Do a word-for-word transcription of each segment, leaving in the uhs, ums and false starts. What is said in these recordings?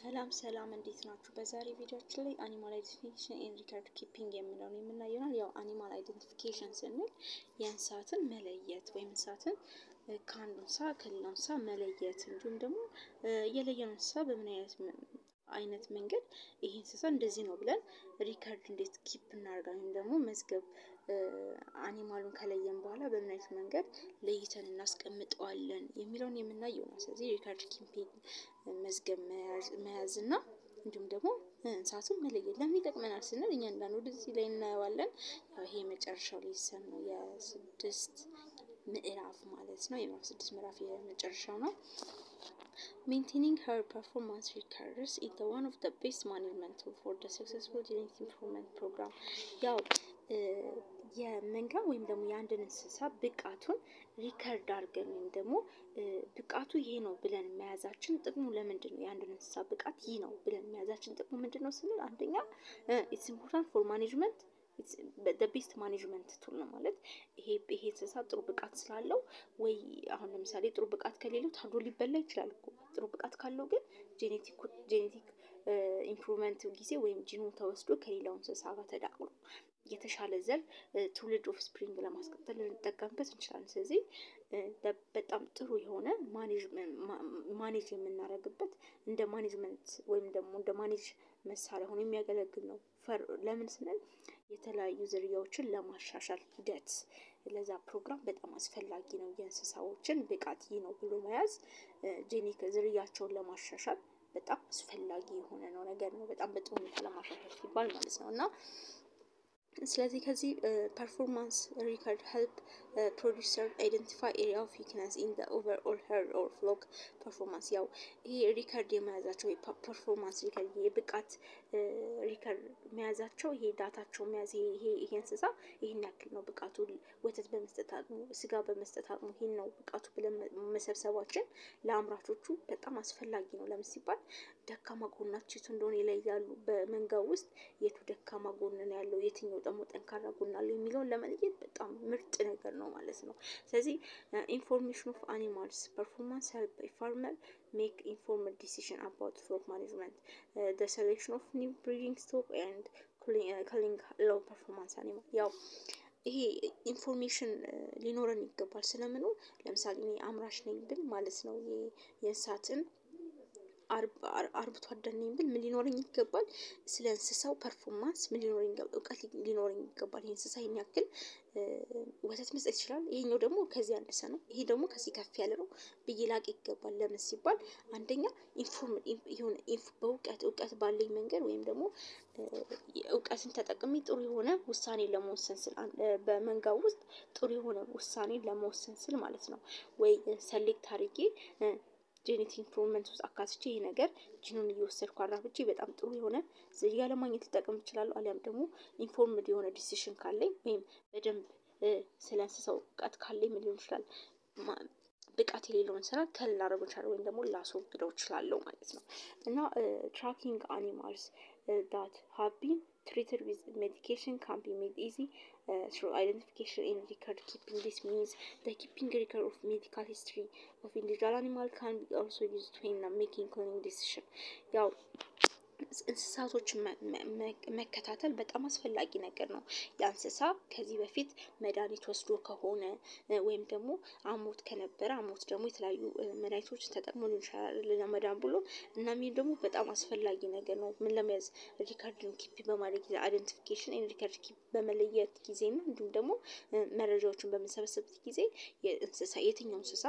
ሰላም ሰላም እንዴት ናችሁ? በዛሬ ቪዲዮአችን ላይ አኒማል አይደንቲፊኬሽን ኤንድ ሪከርድ ኪፒንግ የሚለውን የምናየው ነው። ያው አኒማል አይደንቲፊኬሽን ስንል የእንስሳትን መለየት ወይም እንስሳትን ከአንዱ እንስሳ ከሌላው እንስሳ መለየት እንዲሁም ደግሞ የለየነው እንስሳ በምን አይነት አይነት መንገድ ይሄ እንስሳ እንደዚህ ነው ብለን ሪከርድ እንዴት ኪፕ እናደርጋለን ደግሞ መዝገብ አኒማሉን ከለየን በኋላ በምን አይነት መንገድ ለይተን እናስቀምጠዋለን የሚለውን የምናየው ነው። ስለዚህ ሪከርድ ኪፒንግ መዝገብ መያዝ እና እንዲሁም ደግሞ እንስሳቱን መለየት ለምን ይጠቅመናል ስንል እያንዳንዱ ወደዚህ ላይ እናየዋለን። ያው ይሄ መጨረሻው ሌሰን ነው የስድስት ምዕራፍ ማለት ነው። የምዕራፍ ስድስት ምዕራፍ የመጨረሻው ነው። Maintaining her performance records is the one of the best management tool for the successful genetic improvement program. ያው የመንጋ ወይም ደግሞ የአንድን እንስሳ ብቃቱን ሪከርድ አድርገን ወይም ደግሞ ብቃቱ ይሄ ነው ብለን መያዛችን ጥቅሙ ለምንድን ነው? የአንድን እንስሳ ብቃት ይሄ ነው ብለን መያዛችን ጥቅሙ ምንድነው ስንል አንደኛ it's important for management it's the best management tool ነው ማለት ይሄ ይሄ እንስሳ ጥሩ ብቃት ስላለው ወይ አሁን ለምሳሌ ጥሩ ብቃት ከሌለው ታርዶ ሊበላ ይችላል እኮ ጥሩ ብቃት ካለው ግን ጄኔቲክ ጄኔቲክ ኢምፕሩቭመንት ጊዜ ወይም ጂኑ ተወስዶ ከሌላው እንስሳ ጋር ተዳቅሎ የተሻለ ዘር ትውልድ ኦፍ ስፕሪንግ ለማስቀጠል ልንጠቀምበት እንችላለን። ስለዚህ በጣም ጥሩ የሆነ ማኔጅ ማኔጅ የምናደርግበት እንደ ማኔጅመንት ወይም ደግሞ እንደ ማኔጅ መሳሪያ ሆኖ የሚያገለግል ነው። ለምን ስንል የተለያዩ ዝርያዎችን ለማሻሻል ሂደት ለዛ ፕሮግራም በጣም አስፈላጊ ነው። የእንስሳዎችን ብቃት ይሄ ነው ብሎ መያዝ ጄኔቲክ ዝርያቸውን ለማሻሻል በጣም አስፈላጊ የሆነ ነው ነገር ነው። በጣም በጥሩ ሁኔታ ለማሻሻል ሲባል ማለት ነው። እና ስለዚህ ከዚህ ፐርፎርማንስ ሪከርድ ሄልፕ ፕሮዲውሰር አይደንቲፋይ ኤሪያ ኦፍ ዊክነስ ኢን ዘ ኦቨርኦል ሄርድ ኦር ፍሎክ ፐርፎርማንስ። ያው ይሄ ሪከርድ የመያዛቸው ፐርፎርማንስ ሪከርድ የብቃት ሪከርድ መያዛቸው ይሄ ዳታቸው መያዝ ይሄ ይሄ እንስሳ ይሄን ያክል ነው ብቃቱ ወተት በመስጠት አቅሙ ስጋ በመስጠት አቅሙ ይሄን ነው ብቃቱ ብለን መሰብሰባችን ለአምራቾቹ በጣም አስፈላጊ ነው። ለምን ሲባል ደካማ ጎናቸው የቱ እንደሆነ ይለያሉ። በመንጋው ውስጥ የቱ ደካማ ጎን ነው ያለው የትኛው ደግሞ ጠንካራ ጎን አለው የሚለውን ለመለየት በጣም ምርጥ ነገር ነው ማለት ነው። ስለዚህ ኢንፎርሜሽን ኦፍ አኒማልስ ፐርፎርማንስ ሄልፕ ፋርመር ሜክ ኢንፎርምድ ዲሲዥን አባውት ፍሎክ ማኔጅመንት ዘ ሴሌክሽን ኦፍ ኒው ብሪዲንግ ስቶክ ኤንድ ክሊንግ ሎው ፐርፎርማንስ አኒማል። ያው ይሄ ኢንፎርሜሽን ሊኖረን ይገባል ስለምኑ ለምሳሌ እኔ አምራች ነኝ ብል ማለት ነው የእንስሳትን አርብቶ አደር ነኝ ብል ምን ሊኖረኝ ይገባል? ስለ እንስሳው ፐርፎርማንስ ምን ሊኖረኝ ይገባል? እውቀት ሊኖረኝ ይገባል። ይሄ እንስሳ ይሄን ያክል ወተት መስጠት ይችላል፣ ይሄኛው ደግሞ ከዚህ ያነሰ ነው፣ ይሄ ደግሞ ከዚህ ከፍ ያለ ነው ብዬ ላቅ ይገባል። ለምን ሲባል አንደኛ ኢንፎርም ይሁን በእውቀት እውቀት ባለኝ መንገድ ወይም ደግሞ እውቀትን ተጠቅሜ ጥሩ የሆነ ውሳኔ ለመወሰን ስል በመንጋው ውስጥ ጥሩ የሆነ ውሳኔ ለመወሰን ስል ማለት ነው ወይ ሰሌክት አድርጌ ጄኔቲክ ኢምፕሩቭመንት ውስጥ አካትቼ ይሄ ነገር ጂኑን እየወሰድኩ አራብቼ በጣም ጥሩ የሆነ ዝርያ ለማግኘት ልጠቀም እችላለሁ። አሊያም ደግሞ ኢንፎርምድ የሆነ ዲሲሽን ካለኝ ወይም በደንብ ስለ እንስሳው እውቀት ካለኝ ምን ሊሆን ይችላል ብቃት የሌለውን ስራ ከል ላደርገው እችላለሁ ወይም ደግሞ ላስወግደው እችላለሁ ማለት ነው። እና ትራኪንግ አኒማልስ that have been treated with medication can be made easy uh, through identification and record keeping. This means the keeping record of medical history of individual animal can be also used when making cloning decision. ያው እንስሳቶችን መከታተል በጣም አስፈላጊ ነገር ነው። ያ እንስሳ ከዚህ በፊት መድኃኒት ወስዶ ከሆነ ወይም ደግሞ አሞት ከነበረ አሞት ደግሞ የተለያዩ መድኃኒቶችን ተጠቅሞ ለመዳን ብሎ እና ምን ደግሞ በጣም አስፈላጊ ነገር ነው። ምን ለመያዝ ሪከርድን ኪፕ በማድረግ አይደንቲፊኬሽን ኤንድ ሪከርድ ኪፕ በመለየት ጊዜ ነው። እንዲሁም ደግሞ መረጃዎችን በመሰብሰብበት ጊዜ የእንስሳ የትኛው እንስሳ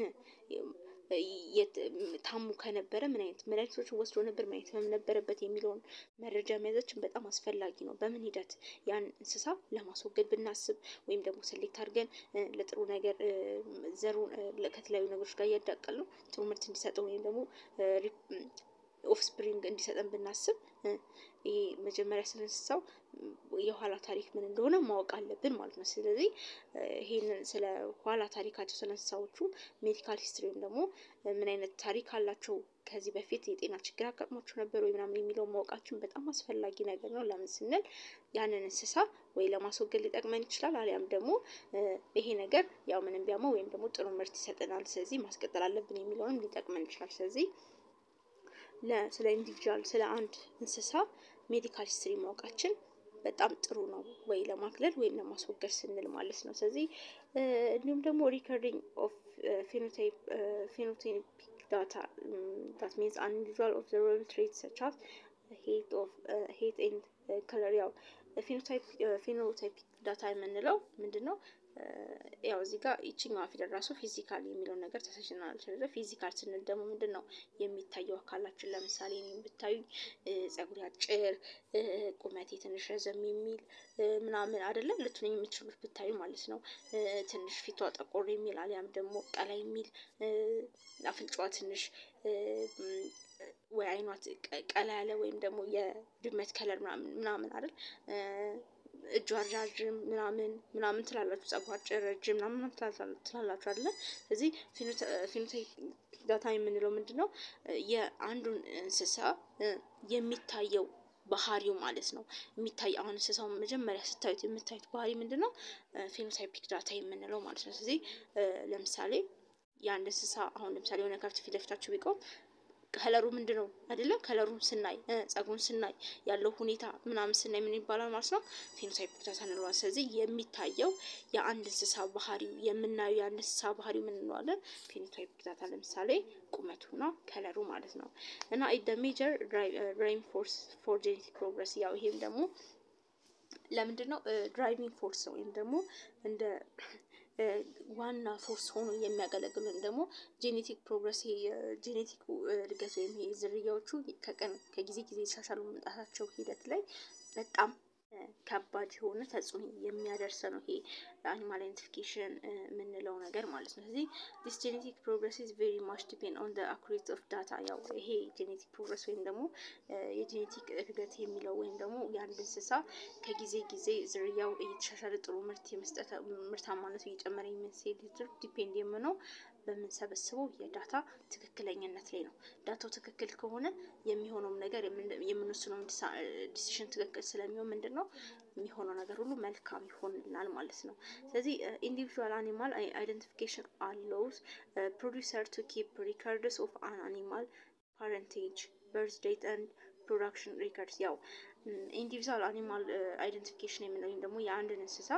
ታሙ ከነበረ ምን አይነት መድኃኒቶችን ወስዶ ነበር ምን አይነት ህመም ነበረበት የሚለውን መረጃ መያዛችን በጣም አስፈላጊ ነው። በምን ሂደት ያን እንስሳ ለማስወገድ ብናስብ ወይም ደግሞ ሰሌክት አድርገን ለጥሩ ነገር ዘሩን ከተለያዩ ነገሮች ጋር እያዳቀልን ጥሩ ምርት እንዲሰጠው ወይም ደግሞ ኦፍ ስፕሪንግ እንዲሰጠን ብናስብ ይሄ መጀመሪያ ስለ እንስሳው የኋላ ታሪክ ምን እንደሆነ ማወቅ አለብን ማለት ነው። ስለዚህ ይሄንን ስለ ኋላ ታሪካቸው ስለ እንስሳዎቹ ሜዲካል ሂስትሪውን ደግሞ ምን አይነት ታሪክ አላቸው ከዚህ በፊት የጤና ችግር አጋጥሟቸው ነበር ወይ ምናምን የሚለው ማወቃችን በጣም አስፈላጊ ነገር ነው። ለምን ስንል ያንን እንስሳ ወይ ለማስወገድ ሊጠቅመን ይችላል አሊያም ደግሞ ይሄ ነገር ያው ምንም ቢያመው ወይም ደግሞ ጥሩ ምርት ይሰጠናል ስለዚህ ማስቀጠል አለብን የሚለውን ሊጠቅመን ይችላል። ስለዚህ ስለ ኢንዲቪጁዋል ስለ አንድ እንስሳ ሜዲካል ሂስትሪ ማወቃችን በጣም ጥሩ ነው ወይ ለማክለል ወይም ለማስወገድ ስንል ማለት ነው። ስለዚህ እንዲሁም ደግሞ ሪከርዲንግ ኦፍ ፌኖታይፕ ፌኖታይፒክ ዳታ that means an individual observable traits such as height of uh, height and uh, color ያው ፌኖታይፕ ፌኖታይፒክ ዳታ የምንለው ምንድነው? ያው እዚህ ጋር እቺኛዋ ፊደል ራሱ ፊዚካል የሚለውን ነገር ተሰሽናል። ስለዚህ ፊዚካል ስንል ደግሞ ምንድነው የሚታየው አካላችን ለምሳሌ እኔን ብታዩኝ ጸጉሬ አጭር ቁመቴ ትንሽ ረዘም የሚል ምናምን አይደለም ልትሉኝ የምትችሉት ብታዩ ማለት ነው። ትንሽ ፊቷ ጠቆር የሚል አሊያም ደግሞ ቀላ የሚል አፍንጫዋ ትንሽ ወይ አይኗ ቀላ ያለ ወይም ደግሞ የድመት ከለር ምናምን ምናምን አይደል እጇ ረጅም ምናምን ምናምን ትላላችሁ ጸጉሯ አጭር ረጅም ምናምን ትላላችሁ አይደል? ስለዚህ ፌኖታይፕ ዳታ የምንለው ምንድነው የአንዱን እንስሳ የሚታየው ባህሪው ማለት ነው። የሚታይ አሁን እንስሳውን መጀመሪያ ስታዩት የምታዩት ባህሪ ምንድነው? ፌኖታይፒክ ዳታ የምንለው ማለት ነው። ስለዚህ ለምሳሌ የአንድ እንስሳ አሁን ለምሳሌ የሆነ ከብት ፊት ለፊታችሁ ቢቆም ከለሩ ምንድነው አይደለም ከለሩን ስናይ ጸጉሩን ስናይ ያለው ሁኔታ ምናምን ስናይ ምን ይባላል ማለት ነው? ፌኖታይፒክ ዳታ እንለዋለን። ስለዚህ የሚታየው የአንድ እንስሳ ባህሪው የምናየው የአንድ እንስሳ ባህሪው ምን እንለዋለን? ፌኖታይፒክ ዳታ ለምሳሌ ቁመቱና ከለሩ ማለት ነው። እና ኢት ሜጀር ድራይቪንግ ፎርስ ፎር ጄኔቲክ ፕሮግረስ ያው ይሄም ደግሞ ለምንድነው ድራይቪንግ ፎርስ ወይም ደግሞ እንደ ዋና ፎርስ ሆኖ የሚያገለግሉን ደግሞ ጄኔቲክ ፕሮግረስ የጄኔቲክ እድገት ወይም ዝርያዎቹ ከቀን ከጊዜ ጊዜ ተሻሻሉ መምጣታቸው ሂደት ላይ በጣም ከባድ የሆነ ተጽዕኖ የሚያደርስ ነው ይሄ አኒማል አይደንቲፊኬሽን የምንለው ነገር ማለት ነው። ስለዚህ this genetic progress is very much depend on the accuracy of data ያው ይሄ ጄኔቲክ ፕሮግረስ ወይም ደግሞ የጄኔቲክ እድገት የሚለው ወይም ደግሞ የአንድ እንስሳ ከጊዜ ጊዜ ዝርያው እየተሻሻለ ጥሩ ምርት የመስጠት ምርታማነቱ እየጨመረ የሚሄድ ዲፔንድ የሚሆነው በምንሰበስበው የዳታ ትክክለኛነት ላይ ነው። ዳታው ትክክል ከሆነ የሚሆነው ነገር የምንወስነው ዲሲሽን ትክክል ስለሚሆን ምንድነው የሚሆነው ነገር ሁሉ መልካም ይሆንልናል ማለት ነው። ስለዚህ ኢንዲቪጁዋል አኒማል አይደንቲፊኬሽን allows uh, producer to keep records of an animal parentage, birth date and production records ያው ኢንዲቪጁዋል አኒማል አይደንቲፊኬሽን የምንለው ደግሞ የአንድ እንስሳ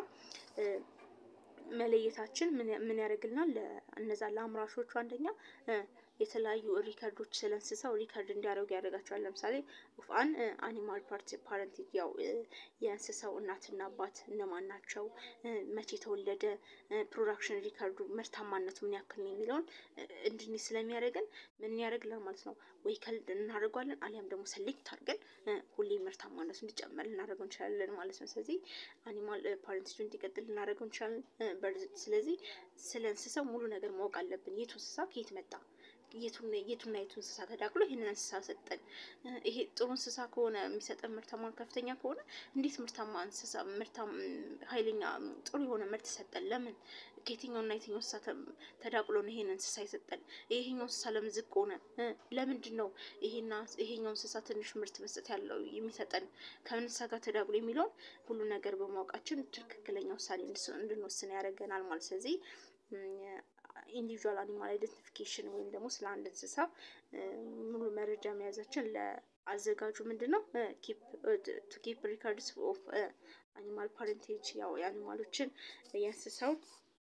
መለየታችን ምን ምን ያደርግልናል? ለእነዛ ለአምራቾቹ አንደኛ የተለያዩ ሪከርዶች ስለ እንስሳው ሪከርድ እንዲያደርጉ ያደርጋቸዋል። ለምሳሌ ኦፍ አን አኒማል ፓርት ፓረንቲጅ ያው የእንስሳው እናትና አባት እነማን ናቸው፣ መቼ ተወለደ፣ ፕሮዳክሽን ሪከርዱ ምርታማነቱ ምን ያክል ነው የሚለውን እንድንይ ስለሚያደርገን ምን ያደርግልናል ማለት ነው። ወይ ከልድ እናደርጋለን አሊያም ደግሞ ሰሌክት አድርገን ሁሌ ምርታማነቱ እንዲጨመር ልናደርገው እንችላለን ማለት ነው። ስለዚህ አኒማል ፓረንቲጁ እንዲቀጥል ልናደርገው እንችላለን። ስለዚህ ስለ እንስሳው ሙሉ ነገር ማወቅ አለብን። የቱ እንስሳ ከየት መጣ፣ የቱን የቱን የቱን እንስሳ ተዳቅሎ ይሄንን እንስሳ ሰጠን። ይሄ ጥሩ እንስሳ ከሆነ የሚሰጠን ምርታማን ከፍተኛ ከሆነ እንዴት ምርታማ እንስሳ ምርታም ኃይለኛ ጥሩ የሆነ ምርት ሰጠን? ለምን ከየትኛውና የትኛው እንስሳ ተዳቅሎ ነው ይሄንን እንስሳ ይሰጠን? ይሄኛው እንስሳ ለምን ዝቅ ሆነ? ለምንድን ነው ይሄና ይሄኛው እንስሳ ትንሽ ምርት መስጠት ያለው የሚሰጠን ከምን እንስሳ ጋር ተዳቅሎ የሚለውን ሁሉ ነገር በማወቃችን ትክክለኛ ውሳኔ እንድንወስን ያደርገናል ማለት። ስለዚህ ኢንዲቪጁዋል አኒማል አይደንቲፊኬሽን ወይም ደግሞ ስለ አንድ እንስሳ ሙሉ መረጃ መያዛችን ለአዘጋጁ ምንድነው ኪፕ ቱ ኪፕ ሪከርድስ ኦፍ አኒማል ፓረንቴጅ ያው የአኒማሎችን የእንስሳው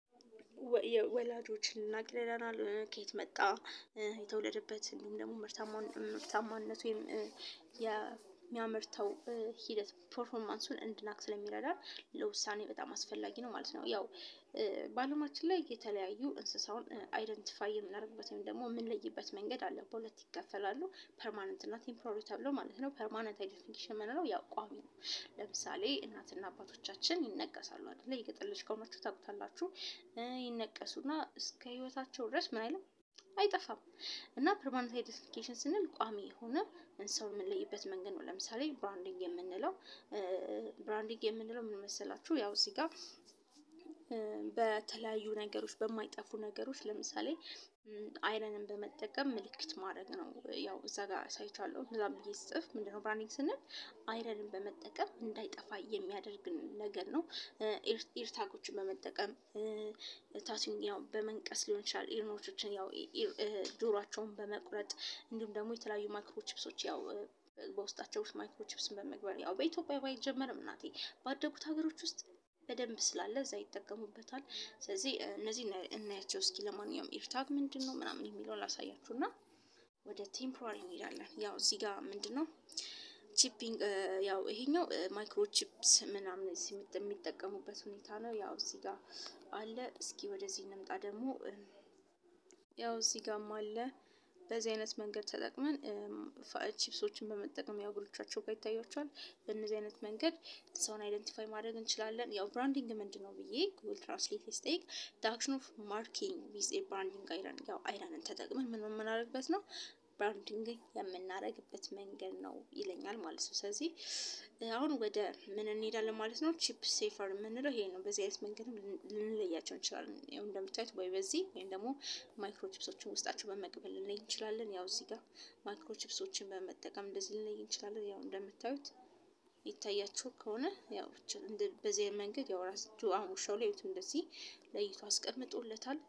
ወላጆችን እናቅልለናል፣ ከየት መጣ፣ የተወለደበት እንዲሁም ደግሞ ምርታማነቱ ወይም የሚያመርተው ሂደት ፐርፎርማንሱን እንድናክ ስለሚረዳ ለውሳኔ በጣም አስፈላጊ ነው ማለት ነው። ያው በዓለማችን ላይ የተለያዩ እንስሳውን አይደንቲፋይ የምናደርግበት ወይም ደግሞ የምንለይበት መንገድ አለ። በሁለት ይከፈላሉ፣ ፐርማነንት እና ቴምፖራሪ ተብለው ማለት ነው። ፐርማነንት አይደንቲፊኬሽን የምንለው ያው ቋሚ ነው። ለምሳሌ እናትና አባቶቻችን ይነቀሳሉ አይደል? የገጠር ልጅ ከሆናችሁ ታውቁታላችሁ። ይነቀሱና እስከ ህይወታቸው ድረስ ምን አይልም አይጠፋም። እና ፐርማነንት አይደንቲፊኬሽን ስንል ቋሚ የሆነ እንስሳውን የምንለይበት መንገድ ነው። ለምሳሌ ብራንዲንግ የምንለው ብራንዲንግ የምንለው ምን መሰላችሁ? ያው እዚህ ጋር በተለያዩ ነገሮች በማይጠፉ ነገሮች ለምሳሌ አይረንን በመጠቀም ምልክት ማድረግ ነው። ያው እዛ ጋር ሳይቻለው እዛም ብዬ ስጽፍ ምንድነው ብራንዲንግ ስንል አይረንን በመጠቀም እንዳይጠፋ የሚያደርግ ነገር ነው። ኢርታጎችን በመጠቀም ታቱን ያው በመንቀስ ሊሆን ይችላል። ኢርኖቾችን ያው ጆሯቸውን በመቁረጥ እንዲሁም ደግሞ የተለያዩ ማይክሮቺፕሶች ያው በውስጣቸው ማይክሮቺፕስን በመግበር ያው በኢትዮጵያ ባይጀመርም እናቴ ባደጉት ሀገሮች ውስጥ በደንብ ስላለ እዛ ይጠቀሙበታል። ስለዚህ እነዚህ እናያቸው እስኪ። ለማንኛውም ኢርታግ ምንድነው ምናምን የሚለውን ላሳያችሁና ወደ ቴምፖራሪ እንሄዳለን። ያው እዚህ ጋር ምንድነው ቺፒንግ ያው ይሄኛው ማይክሮቺፕስ ምናምን የሚጠቀሙበት ሁኔታ ነው። ያው እዚህ ጋር አለ። እስኪ ወደዚህ እንምጣ ደግሞ ያው እዚህ ጋርም አለ። በዚህ አይነት መንገድ ተጠቅመን ቺፕሶችን በመጠቀም ያው ግሮቻቸው ጋር ይታያቸዋል። በእነዚህ አይነት መንገድ ሰውን አይደንቲፋይ ማድረግ እንችላለን። ያው ብራንዲንግ ምንድነው ብዬ ጉግል ትራንስሌት ስጠይቅ the action of marking with a branding iron ያው አይረንን ተጠቅመን ምን የምናደርግበት ነው ብራንዲንግ የምናደርግበት መንገድ ነው ይለኛል ማለት ነው። ስለዚህ አሁን ወደ ምን እንሄዳለን ማለት ነው። ቺፕ ሴፈር የምንለው ይሄ ነው። በዚህ አይነት መንገድ ልንለያቸው እንችላለን። ያው እንደምታዩት ወይ በዚህ ወይም ደግሞ ማይክሮቺፕሶችን ውስጣቸው በመቅበል ልንለይ እንችላለን። ያው እዚህ ጋር ማይክሮቺፕሶችን በመጠቀም እንደዚህ ልንለይ እንችላለን። ያው እንደምታዩት ይታያችሁ ከሆነ ያው በዚህ መንገድ ያው ራሱ አሁን ውሻው ላይ እንደዚህ ለይቶ አስቀምጦለታል።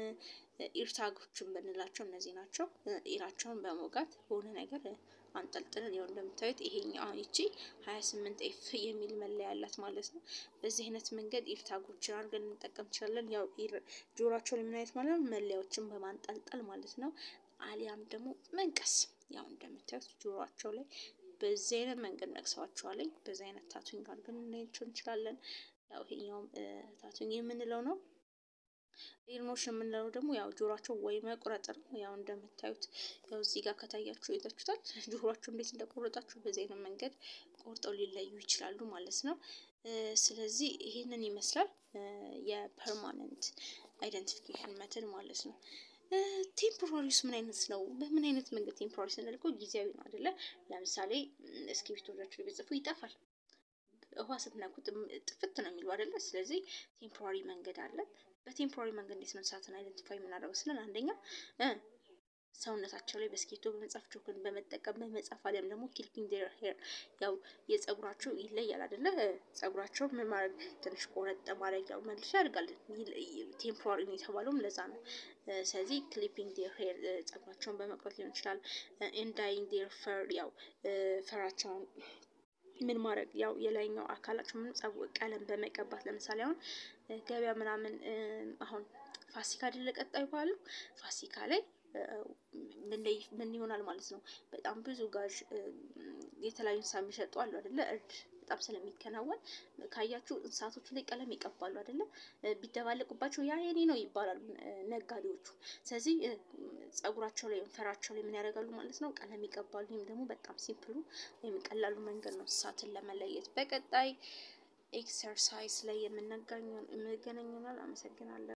ኢርታጎችን ብንላቸው እነዚህ ናቸው። ኢራቸውን በመውጋት በሆነ ነገር አንጠልጥለን ያው እንደምታዩት ይሄኛው አሁን እቺ ሃያ ስምንት ኤፍ የሚል መለያ ያላት ማለት ነው። በዚህ አይነት መንገድ ኢርታጎችን አድርገን እንጠቀም እንችላለን። ያው ጆሯቸው ላይ ምን አይነት ማለት ነው መለያዎችን በማንጠልጠል ማለት ነው። አሊያም ደግሞ መንቀስ ያው እንደምታዩት ጆሯቸው ላይ በዚህ አይነት መንገድ ነቅሰዋቸዋል። በዚህ አይነት ታቱኝ አድርገን ልናያቸው እንችላለን። ያው ይሄኛውም ታቱኝ የምንለው ነው። ኢርኖሽ የምንለው ደግሞ ያው ጆሯቸው ወይ መቁረጥ ነው። ያው እንደምታዩት ያው እዚህ ጋር ከታያችሁ ይታችሁታል ጆሯቸው እንዴት እንደቆረጣችሁ በዚህ አይነት መንገድ ቆርጠው ሊለዩ ይችላሉ ማለት ነው። ስለዚህ ይሄንን ይመስላል የፐርማነንት አይደንቲፊኬሽን ሜተድ ማለት ነው። ቴምፖራሪስ ምን አይነት ነው? በምን አይነት መንገድ ቴምፖራሪ ስንል እኮ ጊዜያዊ ነው አይደለ? ለምሳሌ እስክሪብቶዎቻችሁ ቢጽፉ ይጠፋል። ውሃ ስትነኩት ጥፍት ነው የሚለው አይደለ? ስለዚህ ቴምፖራሪ መንገድ አለ። በቴምፖራሪ መንገድ እንዴት ነው ሰዓትን አይደንቲፋይ የምናደርገው ስለን አንደኛ ሰውነታቸው ላይ በስክሪብቶ በመጻፍ ቾክን በመጠቀም በመጻፍ አለም ደግሞ ኪልፒንግ ዴር ሄር ያው የጸጉራቸው ይለያል አይደለ? ጸጉራቸው ምን ማድረግ ትንሽ ቆረጥ ማድረግ ያው መልሶ ያድጋል። ቴምፖራሪ ነው የተባለውም ለዛ ነው። ስለዚህ ክሊፒንግ ዴር ሄር ጸጉራቸውን በመቁረጥ ሊሆን ይችላል። ኤንዳይንግ ዴር ፈር ያው ፈራቸውን ምን ማድረግ ያው የላይኛው አካላቸው ምን ጸጉር ቀለም በመቀባት ለምሳሌ አሁን ገበያ ምናምን አሁን ፋሲካ አይደለ ቀጣይ በዓሉ ፋሲካ ላይ ምን ይሆናል ማለት ነው። በጣም ብዙ ጋዥ የተለያዩ እንስሳ የሚሸጡ አሉ አይደለ? እርድ በጣም ስለሚከናወን ካያችሁ እንስሳቶቹ ላይ ቀለም ይቀባሉ አይደለ? ቢደባለቁባቸው ያ የኔ ነው ይባላሉ ነጋዴዎቹ። ስለዚህ ጸጉራቸው ላይ ፈራቸው ላይ ምን ያደርጋሉ ማለት ነው ቀለም ይቀባሉ። ይሄም ደግሞ በጣም ሲምፕሉ ወይም ቀላሉ መንገድ ነው እንስሳትን ለመለየት። በቀጣይ ኤክሰርሳይዝ ላይ የምንገናኝ ይሆናል። አመሰግናለሁ።